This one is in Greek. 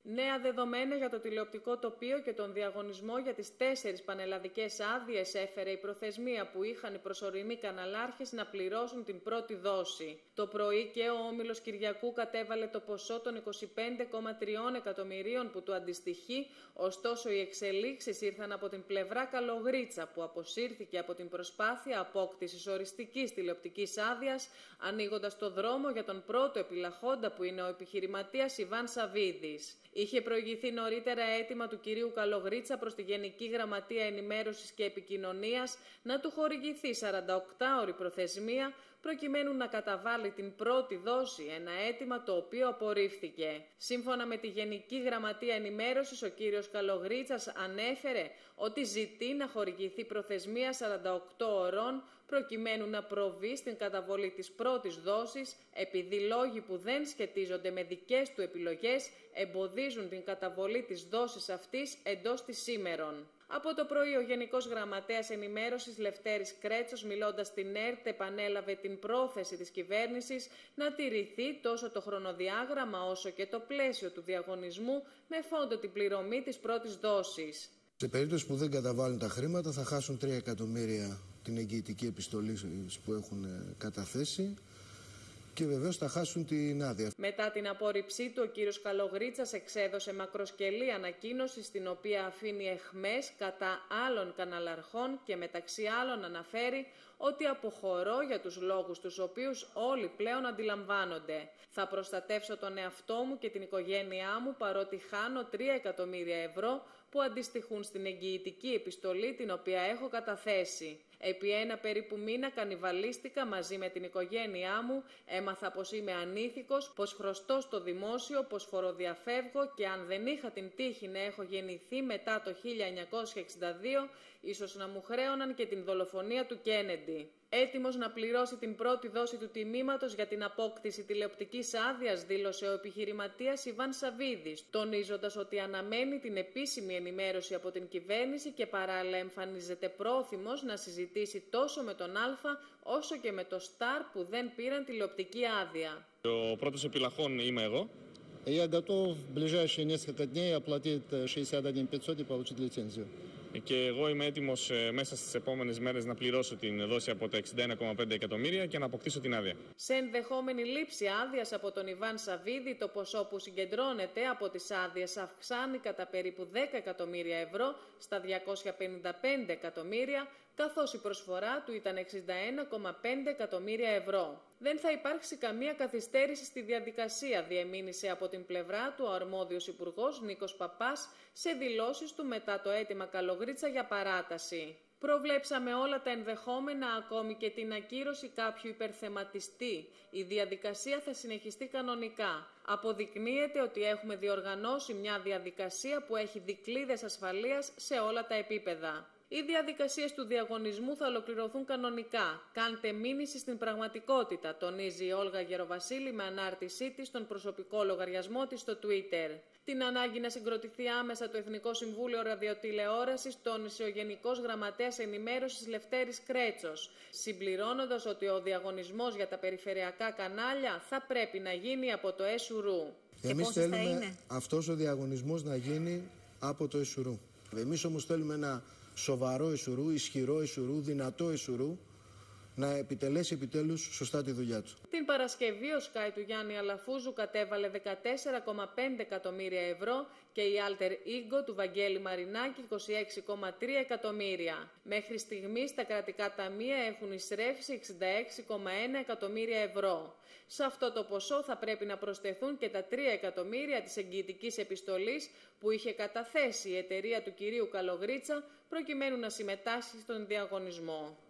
Νέα δεδομένα για το τηλεοπτικό τοπίο και τον διαγωνισμό για τις 4 πανελλαδικές άδειες έφερε η προθεσμία που είχαν οι προσωρινοί καναλάρχες να πληρώσουν την πρώτη δόση. Το πρωί και ο Όμιλος Κυριακού κατέβαλε το ποσό των 25,3 εκατομμυρίων που του αντιστοιχεί, ωστόσο οι εξελίξεις ήρθαν από την πλευρά Καλογρίτσα που αποσύρθηκε από την προσπάθεια απόκτησης οριστικής τηλεοπτικής άδειας, ανοίγοντας το δρόμο για τον πρώτο επιλαχόντα που είναι ο επιχειρηματίας Ιβάν Σαββίδης. Είχε προηγηθεί νωρίτερα αίτημα του κυρίου Καλογρίτσα προς τη Γενική Γραμματεία Ενημέρωσης και Επικοινωνίας να του χορηγηθεί 48ωρη προθεσμία προκειμένου να καταβάλει την πρώτη δόση, ένα αίτημα το οποίο απορρίφθηκε. Σύμφωνα με τη Γενική Γραμματεία Ενημέρωσης, ο κύριος Καλογρίτσας ανέφερε ότι ζητεί να χορηγηθεί προθεσμία 48 ωρών προκειμένου να προβεί στην καταβολή της πρώτης δόσης, επειδή λόγοι που δεν σχετίζονται με δικές του επιλογές εμποδίζουν την καταβολή της δόσης αυτής εντός της σήμερων. Από το πρωί, ο Γενικός Γραμματέας Ενημέρωσης Λευτέρης Κρέτσος, μιλώντας στην ΕΡΤ, επανέλαβε την πρόθεση της κυβέρνησης να τηρηθεί τόσο το χρονοδιάγραμμα όσο και το πλαίσιο του διαγωνισμού με φόντο την πληρωμή της πρώτης δόσης. Σε περίπτωση που δεν καταβάλουν τα χρήματα, θα χάσουν 3 εκατομμύρια την εγγυητική επιστολή που έχουν καταθέσει. Και βεβαίως θα χάσουν την άδεια. Μετά την απόρριψή του, ο κύριος Καλογρίτσας εξέδωσε μακροσκελή ανακοίνωση στην οποία αφήνει εχμές κατά άλλων καναλαρχών και μεταξύ άλλων αναφέρει ότι αποχωρώ για τους λόγους τους οποίους όλοι πλέον αντιλαμβάνονται. Θα προστατεύσω τον εαυτό μου και την οικογένειά μου παρότι χάνω 3 εκατομμύρια ευρώ που αντιστοιχούν στην εγγυητική επιστολή την οποία έχω καταθέσει. Επί ένα περίπου μήνα κανιβαλίστηκα μαζί με την οικογένειά μου, έμαθα πως είμαι ανήθικος, πως χρωστώ στο δημόσιο, πως φοροδιαφεύγω και αν δεν είχα την τύχη να έχω γεννηθεί μετά το 1962, ίσως να μου χρέωναν και την δολοφονία του Κέννεντι. Έτοιμος να πληρώσει την πρώτη δόση του τιμήματος για την απόκτηση τηλεοπτικής άδειας, δήλωσε ο επιχειρηματίας Ιβάν Σαββίδης, τονίζοντας ότι αναμένει την επίσημη ενημέρωση από την κυβέρνηση και παράλληλα εμφανίζεται πρόθυμος να συζητήσει τόσο με τον Α όσο και με το Σταρ που δεν πήραν τηλεοπτική άδεια. Ο πρώτος επιλαχών είμαι εγώ. Я готов в ближайшие несколько дней оплатить 61 500 и получить лицензию. Και εγώ είμαι έτοιμος μέσα στις επόμενες μέρες να πληρώσω την δόση από τα 61,5 εκατομμύρια και να αποκτήσω την άδεια. Σε ενδεχόμενη λήψη άδειας από τον Ιβάν Σαββίδη, το ποσό που συγκεντρώνεται από τις άδειες αυξάνει κατά περίπου 10 εκατομμύρια ευρώ στα 255 εκατομμύρια, καθώς η προσφορά του ήταν 61,5 εκατομμύρια ευρώ. Δεν θα υπάρξει καμία καθυστέρηση στη διαδικασία, διεμήνυσε από την πλευρά του ο αρμόδιος υπουργός Νίκος Παπάς σε δηλώσεις του μετά το αίτημα Καλογρίτσα για παράταση. Προβλέψαμε όλα τα ενδεχόμενα, ακόμη και την ακύρωση κάποιου υπερθεματιστή. Η διαδικασία θα συνεχιστεί κανονικά. Αποδεικνύεται ότι έχουμε διοργανώσει μια διαδικασία που έχει δικλείδες ασφαλείας σε όλα τα επίπεδα. Οι διαδικασίες του διαγωνισμού θα ολοκληρωθούν κανονικά. Κάντε μήνυση στην πραγματικότητα, τονίζει η Όλγα Γεροβασίλη με ανάρτησή της στον προσωπικό λογαριασμό της στο Twitter. Την ανάγκη να συγκροτηθεί άμεσα το Εθνικό Συμβούλιο Ραδιοτηλεόρασης τόνισε ο Γενικός Γραμματέας Ενημέρωσης Λευτέρης Κρέτσος, συμπληρώνοντας ότι ο διαγωνισμός για τα περιφερειακά κανάλια θα πρέπει να γίνει από το ΕΣΟΥΡΟΥ. Εμείς θέλουμε αυτός ο διαγωνισμός να γίνει από το ΕΣΟΥΡΟΥ. Εμείς όμως θέλουμε ένα σοβαρό ΕΣΟΥΡΟΥ, ισχυρό ΕΣΟΥΡΟΥ, δυνατό ΕΣΟΥΡΟΥ, να επιτελέσει επιτέλους σωστά τη δουλειά του. Την Παρασκευή ο Sky του Γιάννη Αλαφούζου κατέβαλε 14,5 εκατομμύρια ευρώ και η Alter Ego του Βαγγέλη Μαρινάκη 26,3 εκατομμύρια. Μέχρι στιγμής τα κρατικά ταμεία έχουν εισρεύσει 66,1 εκατομμύρια ευρώ. Σε αυτό το ποσό θα πρέπει να προσθεθούν και τα 3 εκατομμύρια της εγγυητικής επιστολής που είχε καταθέσει η εταιρεία του κυρίου Καλογρίτσα προκειμένου να συμμετάσχει στον διαγωνισμό.